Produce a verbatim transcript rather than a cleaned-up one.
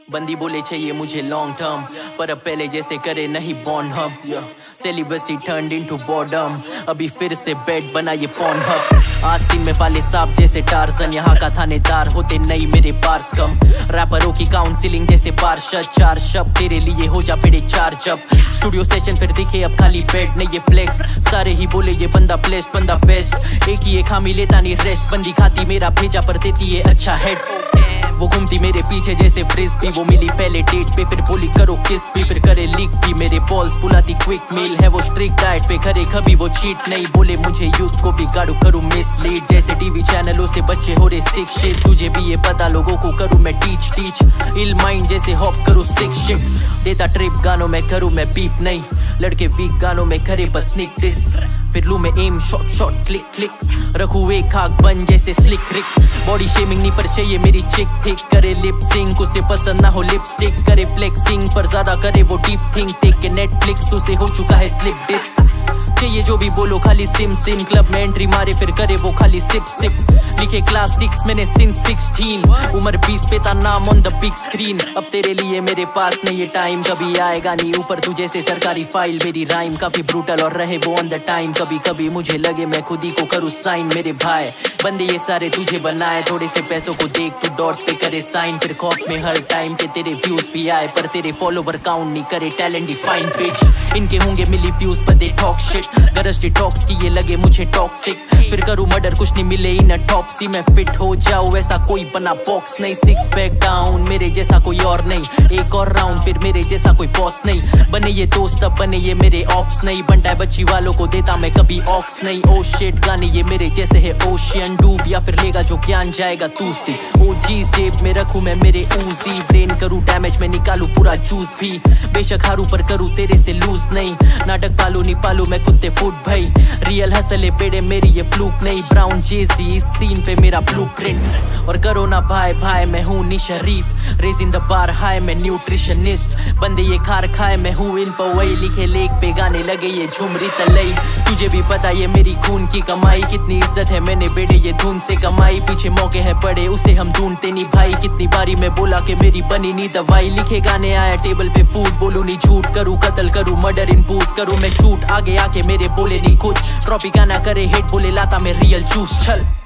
बंदी बोले चाहिए मुझे लॉन्ग टर्म, पर अब पहले जैसे करे नहीं बॉन्ड हम। सेलिब्रेसी टर्न्ड इनटू बॉर्डम, अभी फिर से बेड बना ये पॉन हब। आस्तीन में पाले सांप जैसे टार्जन, यहाँ का थानेदार होते नहीं मेरे पार्स कम। रैपरों की काउंसिलिंग जैसे पार्षद, चार शब्द तेरे लिए हो जा पेड़े चार जब। स्टूडियो सेशन फिर दिखे अब खाली बेड नहीं ये फ्लेक्स, सारे ही बोले ये बंदा प्लेस्ड बंदा बेस्ट। एक ही एक खामी लेता नहीं रेस्ट, बंदी खाती मेरा भेजा पर देती है अच्छा हेड। वो घूमती मेरे पीछे जैसे फ्रिस्बी, वो मिली पहले डेट पे फिर बोली करो किस भी, फिर करे लीक भी मेरे बॉल्स बुलाती क्विक मील है। वो स्ट्रिक्ट डाइट पे करे कभी वो चीट नहीं, बोले मुझे यूथ को भी गाड़ू करूँ मिसलीड जैसे टीवी चैनलों से बच्चे हो रहे सिक शिट। तुझे भी ये पता लोगों को करूँ मैं टीच टीच इल माइंड जैसे हॉप करूँ सिक शिट। देता ट्रिप गानों में करूँ मैं बीप नहीं, लड़के वीक गानों में करे बस स्निक डिस। फिर लू में एम शॉट शॉट क्लिक क्लिक, रखू एक खाक बन जैसे स्लिक रिक। बॉडी शेमिंग नहीं पर चाहिए मेरी चिक थिक, करे लिप सिंक उसे पसंद ना हो लिपस्टिक। करे फ्लेक्सिंग पर ज्यादा करे वो डीप थिंक, देख के नेटफ्लिक्स उसे हो चुका है स्लिप डिस्क। ये जो भी बोलो खाली सिम सिम, क्लब में एंट्री मारे फिर करे वो खाली सिप सिप। लिखे क्लास सिक्स मैंने सिंस सिक्सटीन, उम्र बीस पे था नाम ऑन द बिग स्क्रीन। अब तेरे लिए मेरे पास नहीं ये टाइम, कभी आएगा नहीं ऊपर तू जैसे सरकारी फाइल। मेरी राइम काफी ब्रूटल और रहे वो ऑन द टाइम, कभी कभी मुझे लगे मैं खुद ही को करूँ साइन। मेरे भाई बंदे ये सारे तुझे बनाए, थोड़े से पैसों को देख तू डॉट पे करे साइन। फिर खौफ में हर टाइम के तेरे व्यूज भी आए, पर तेरे फॉलोवर काउंट नहीं करे टैलेंट डिफाइन पिच। इनके होंगे मिली व्यूज पर दे टॉक शिट, गरज डिटॉक्स की ये लगे मुझे टॉक्सिक। फिर करूँ मर्डर कुछ नहीं मिले इन टॉपसी, मैं फिट हो जाऊँ ऐसा कोई बना बॉक्स नहीं। सिक्स पैक डाउन मेरे जैसा कोई और नहीं, एक और राउंड फिर मेरे जैसा कोई बॉस नहीं। बने ये दोस्त अब बने ये मेरे ऑप्स नहीं, बनता है बच्ची वालों को देता मैं कभी ऑक्स नहीं। ओ शिट गाने ये मेरे जैसे है ओशियन डूब, या फिर लेगा जो ज्ञान जाएगा तू से। ओ जीज जेब में रखूँ मैं मेरे ऊजी, ब्रेन करूँ डैमेज में निकालू पूरा जूस भी। बेशक हारू पर करूँ तेरे से लूज नहीं, नाटक पालू नहीं पालू मैं कुत्ते फूट भाई। रियल हसले बेड़े मेरी ये फ्लूक नहीं, ब्राउन जेसी इस सीन पे मेरा ब्लूप्रिंट। और करो ना भाई भाई मैं हूँ नी शरीफ, रेजिंग द बार हाई मैं न्यूट्रिशनिस्ट। बंदे ये खार खाए मैं हूँ इन पर वही, लिखे लेख पे गाने लगे ये झुमरी तलई। तुझे भी पता ये मेरी खून की कमाई, कितनी इज्जत है मैंने बेटे ये धुन से कमाई। पीछे मौके है पड़े उसे हम ढूंढते नहीं भाई, कितनी बारी मैं बोला कि मेरी बनी नहीं दवाई। लिखे गाने आया टेबल पे फूड, बोलू नहीं झूठ करूँ कत्ल करूँ मर्डर इन बूथ करूँ मैं शूट। आगे आके मेरे बोले नहीं कुछ, ट्रॉपी गाना करे हिट बोले लाता मैं रियल जूस छल।